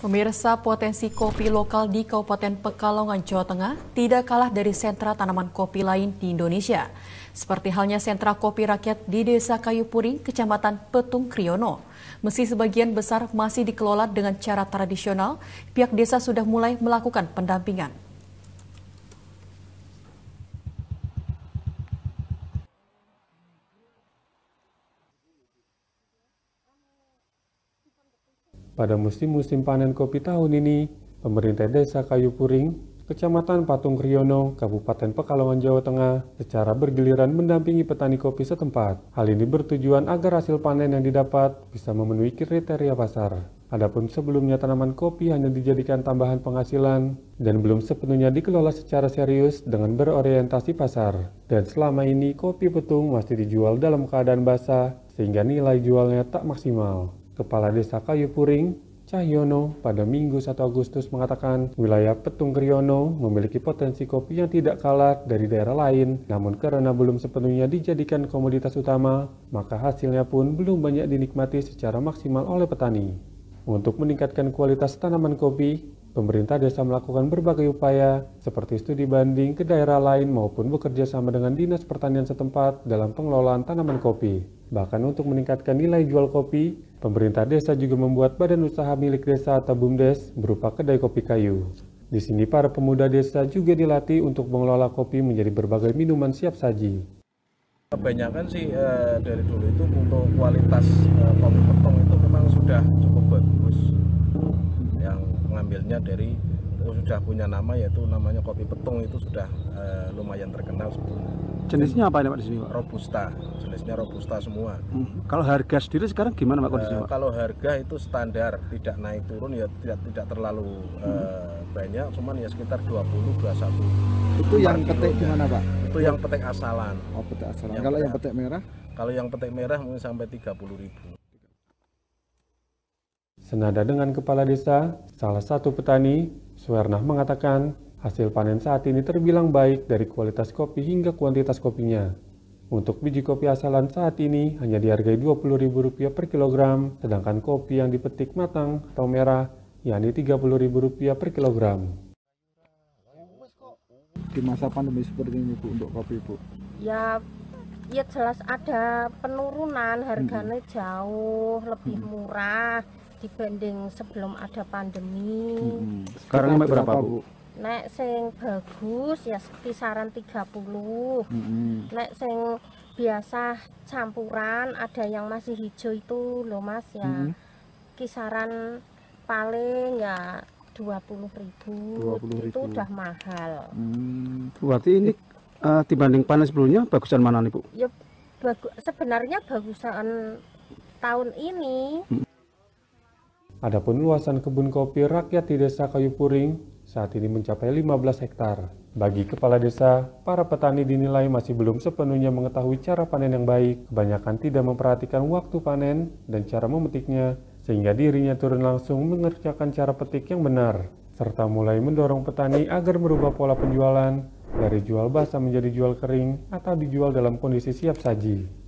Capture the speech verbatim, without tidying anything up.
Pemirsa, potensi kopi lokal di Kabupaten Pekalongan, Jawa Tengah tidak kalah dari sentra tanaman kopi lain di Indonesia. Seperti halnya sentra kopi rakyat di Desa Kayu Puring, Kecamatan Petung Kriono. Meski sebagian besar masih dikelola dengan cara tradisional, pihak desa sudah mulai melakukan pendampingan. Pada musim-musim panen kopi tahun ini, pemerintah Desa Kayu Puring, Kecamatan Patung Kriono, Kabupaten Pekalongan, Jawa Tengah, secara bergiliran mendampingi petani kopi setempat. Hal ini bertujuan agar hasil panen yang didapat bisa memenuhi kriteria pasar. Adapun sebelumnya tanaman kopi hanya dijadikan tambahan penghasilan dan belum sepenuhnya dikelola secara serius dengan berorientasi pasar. Dan selama ini kopi petung masih dijual dalam keadaan basah sehingga nilai jualnya tak maksimal. Kepala Desa Kayu Puring, Cahyono, pada Minggu satu Agustus mengatakan wilayah Petung Kriono memiliki potensi kopi yang tidak kalah dari daerah lain, namun karena belum sepenuhnya dijadikan komoditas utama, maka hasilnya pun belum banyak dinikmati secara maksimal oleh petani. Untuk meningkatkan kualitas tanaman kopi, pemerintah desa melakukan berbagai upaya seperti studi banding ke daerah lain maupun bekerja sama dengan Dinas Pertanian setempat dalam pengelolaan tanaman kopi. Bahkan untuk meningkatkan nilai jual kopi, pemerintah desa juga membuat badan usaha milik desa atau BUMDes berupa kedai kopi kayu. Di sini para pemuda desa juga dilatih untuk mengelola kopi menjadi berbagai minuman siap saji. Kebanyakan sih eh, dari dulu itu untuk kualitas eh, kopi petung itu memang sudah cukup bagus. Yang pengambilnya dari sudah punya nama, yaitu namanya kopi petung, itu sudah eh, lumayan terkenal sebetulnya. Jenisnya apa ini Pak di sini Pak? Robusta, jenisnya robusta semua. Hmm. Kalau harga sendiri sekarang gimana Pak kondisinya Pak? Eh, kalau harga itu standar, tidak naik turun, ya tidak tidak terlalu hmm. eh, banyak, cuman ya sekitar dua puluh dua puluh satu. Itu yang petik gimana Pak? Itu yang petik asalan. Oh, petik asalan. Yang kalau petik, yang petik merah? Kalau yang petik merah mungkin sampai tiga puluh ribu. Senada dengan Kepala Desa, salah satu petani, Suwarnah, mengatakan hasil panen saat ini terbilang baik dari kualitas kopi hingga kuantitas kopinya. Untuk biji kopi asalan saat ini hanya dihargai dua puluh ribu rupiah per kilogram, sedangkan kopi yang dipetik matang atau merah yakni tiga puluh ribu rupiah per kilogram. Di masa pandemi seperti ini Bu, untuk kopi Bu? Ya, ya jelas ada penurunan, harganya hmm. jauh lebih hmm. murah dibanding sebelum ada pandemi. Hmm. Sekarang naik berapa Bu? Nek sing bagus ya kisaran tiga puluh. Hmm. Nek sing biasa campuran ada yang masih hijau itu loh Mas ya. Hmm. Kisaran paling ya dua puluh ribu. Itu udah mahal. Hmm. Berarti ini uh, dibanding panen sebelumnya bagusan mana nih Bu? Ya bagu sebenarnya bagusan tahun ini. Hmm. Adapun luasan kebun kopi rakyat di Desa Kayu Puring saat ini mencapai lima belas hektar. Bagi kepala desa, para petani dinilai masih belum sepenuhnya mengetahui cara panen yang baik. Kebanyakan tidak memperhatikan waktu panen dan cara memetiknya, sehingga dirinya turun langsung mengerjakan cara petik yang benar, serta mulai mendorong petani agar merubah pola penjualan dari jual basah menjadi jual kering atau dijual dalam kondisi siap saji.